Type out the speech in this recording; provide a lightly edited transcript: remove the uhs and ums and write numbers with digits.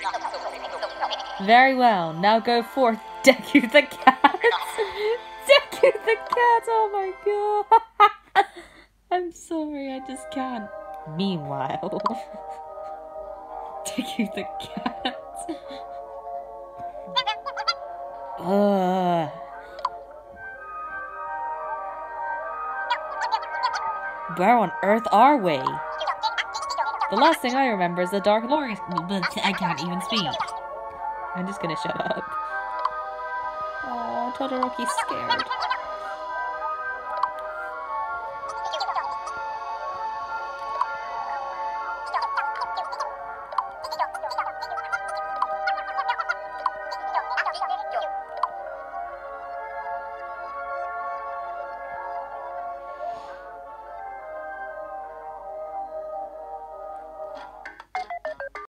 Very well. Now go forth, Deku the cat. Deku the cat. Oh my god. I'm sorry. I just can't. Meanwhile, Deku the cat. Where on earth are we? The last thing I remember is the Dark Lord. But I can't even speak. I'm just gonna shut up. Oh, Todoroki's scared.